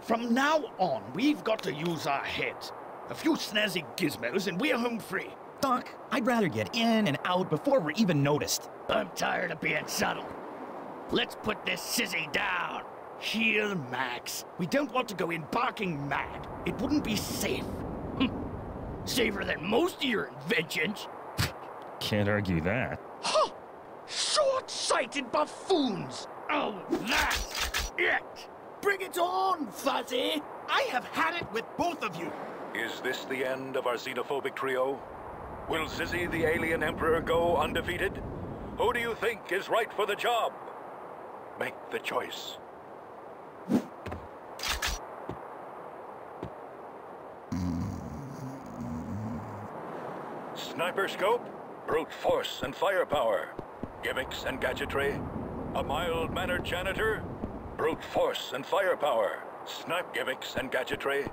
From now on, we've got to use our heads. A few snazzy gizmos and we're home free. Doc, I'd rather get in and out before we're even noticed. I'm tired of being subtle. Let's put this sissy down. Here, Max. We don't want to go in barking mad. It wouldn't be safe. Safer than most of your inventions. Can't argue that. Huh! Short-sighted buffoons! Oh, that's it! Bring it on, Fuzzy! I have had it with both of you! Is this the end of our xenophobic trio? Will Zizzy the Alien Emperor go undefeated? Who do you think is right for the job? Make the choice. Sniper scope, brute force and firepower, gimmicks and gadgetry, a mild-mannered janitor, brute force and firepower, snipe gimmicks and gadgetry.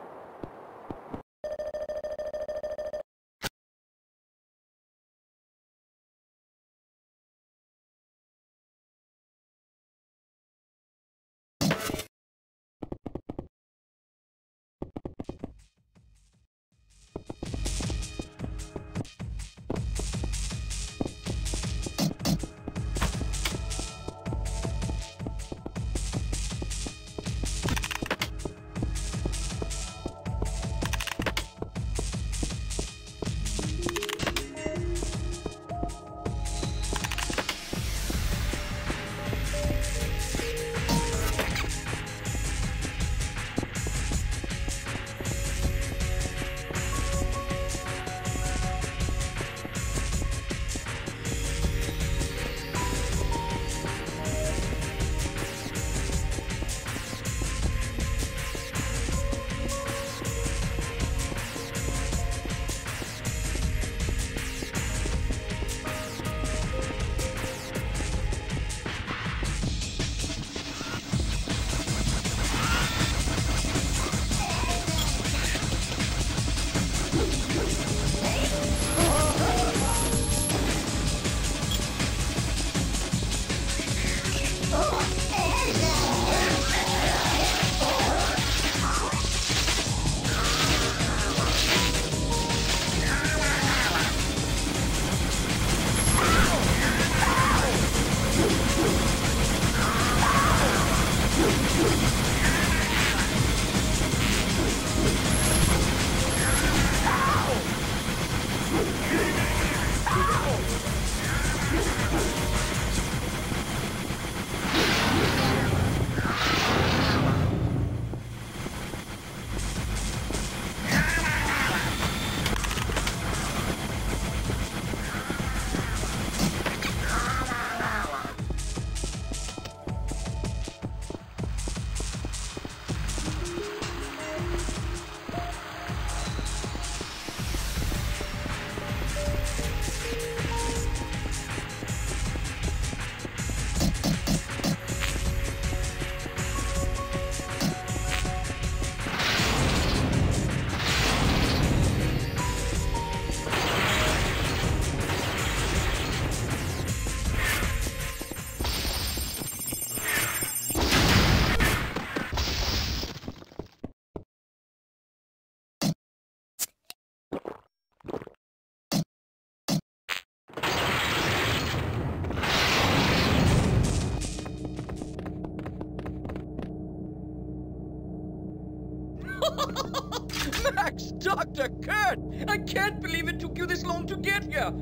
Max, Dr. Kurt! I can't believe it took you this long to get here!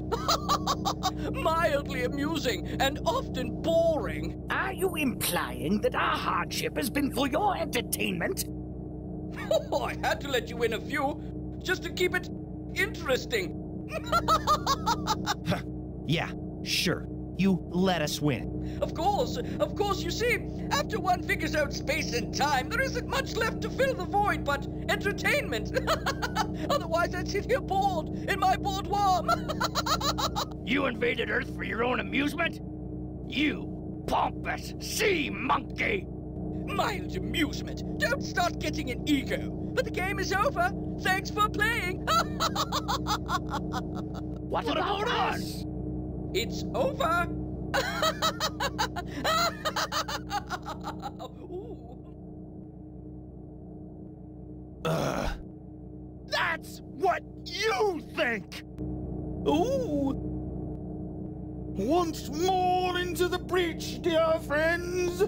Mildly amusing and often boring. Are you implying that our hardship has been for your entertainment? Oh, I had to let you win a few, just to keep it interesting. Yeah, sure. You let us win. Of course, you see, after one figures out space and time, there isn't much left to fill the void but entertainment. Otherwise, I'd sit here bored, in my boudoir. You invaded Earth for your own amusement? You pompous sea monkey! Mild amusement. Don't start getting an ego. But the game is over. Thanks for playing. What about us? It's over. Ooh. That's what you think! Ooh! Once more into the breach, dear friends!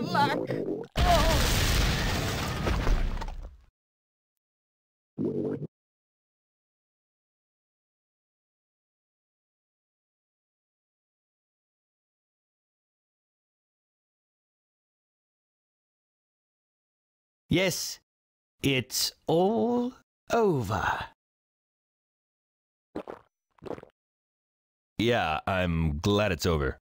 luck. Oh. Yes, it's all over. Yeah, I'm glad it's over.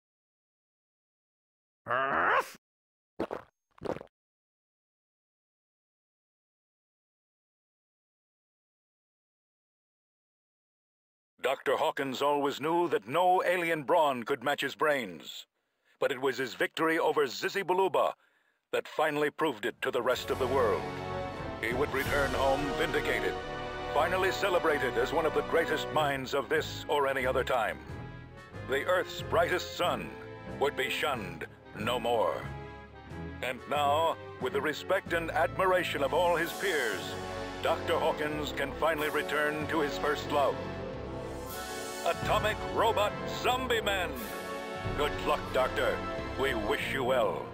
Dr. Hawkins always knew that no alien brawn could match his brains. But it was his victory over Zizibaluba that finally proved it to the rest of the world. He would return home vindicated, finally celebrated as one of the greatest minds of this or any other time. The Earth's brightest sun would be shunned no more. And now, with the respect and admiration of all his peers, Dr. Hawkins can finally return to his first love. Atomic Robot Zombie Men! Good luck, Doctor. We wish you well.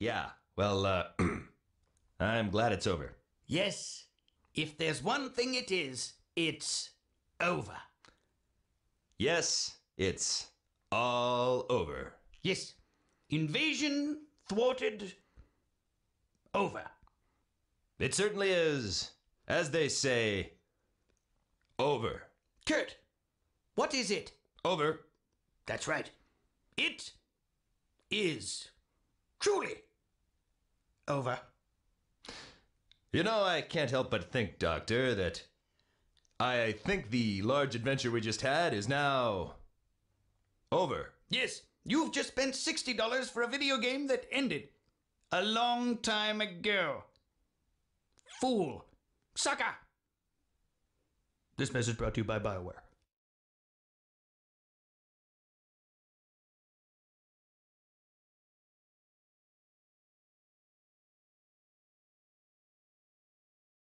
Yeah, well, I'm glad it's over. Yes. If there's one thing it is, it's over. Yes, it's all over. Yes. Invasion thwarted. Over. It certainly is, as they say, over. Kurt, what is it? Over. That's right. It is truly over. You know, I can't help but think, Doctor, that I think the large adventure we just had is now over. Yes, you've just spent $60 for a video game that ended a long time ago. Fool. Sucker. This message brought to you by BioWare.